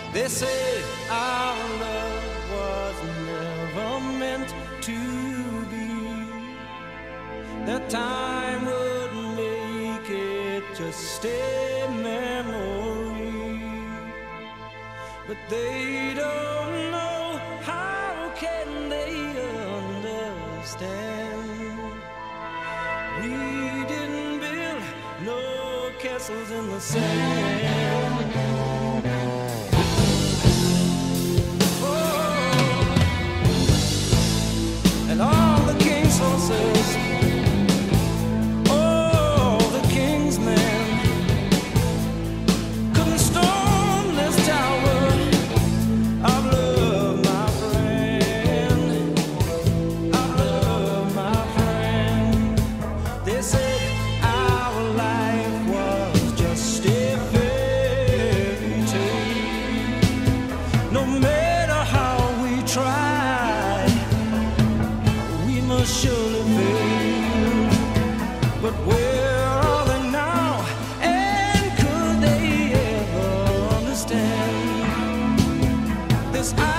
They say our love was never meant to be, that time would make it just a memory. But they don't know, how can they understand? We didn't build no castles in the sand. And all the king's horses, all the king's men, couldn't storm this tower of love, my friend, of love, my friend. They said our life was just a fairy tale. No matter how we tried, must surely fail. But where are they now? And could they ever understand this?